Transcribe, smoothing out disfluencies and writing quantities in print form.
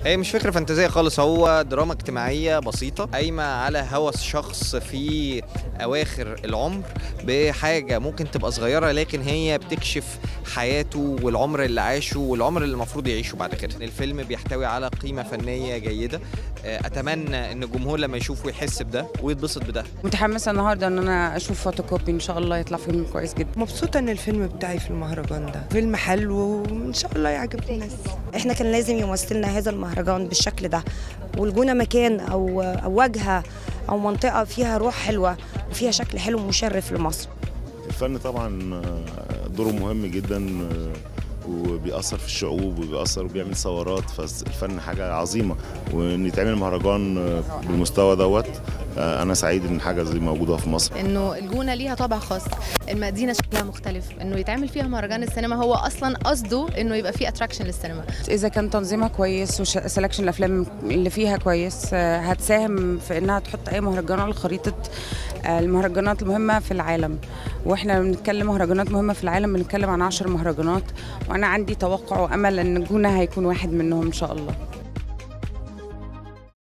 هي مش فكرة فانتازية خالص، هو دراما اجتماعية بسيطة قايمة على هوس شخص في أواخر العمر بحاجة ممكن تبقى صغيرة، لكن هي بتكشف حياته والعمر اللي عاشه والعمر اللي المفروض يعيشه بعد كده. الفيلم بيحتوي على قيمة فنية جيدة، أتمنى إن الجمهور لما يشوفه يحس بده ويتبسط بده. متحمسة النهاردة إن أنا أشوف فوتوكوبي، إن شاء الله يطلع فيلم كويس جدا. مبسوطة إن الفيلم بتاعي في المهرجان ده فيلم حلو وإن شاء الله يعجب الناس. احنا كان لازم يمثلنا هذا المهرجان بالشكل ده، والجونة مكان أو واجهة أو منطقة فيها روح حلوة وفيها شكل حلو مشرف لمصر. الفن طبعا دوره مهم جدا وبيأثر في الشعوب وبيأثر وبيعمل ثورات، فالفن حاجة عظيمة، وإن يتعمل مهرجان بالمستوى دوت أنا سعيد إن حاجة زي موجودة في مصر. إنه الجونة ليها طابع خاص، المدينة شكلها مختلف، إنه يتعمل فيها مهرجان السينما هو أصلا قصده إنه يبقى فيه أتراكشن للسينما. إذا كان تنظيمها كويس وسelection الأفلام اللي فيها كويس هتساهم في إنها تحط أي مهرجان على خريطة المهرجانات المهمة في العالم. وإحنا بنتكلم مهرجانات مهمة في العالم، بنتكلم عن 10 مهرجانات، وأنا عندي توقع وأمل إن الجونة هيكون واحد منهم إن شاء الله.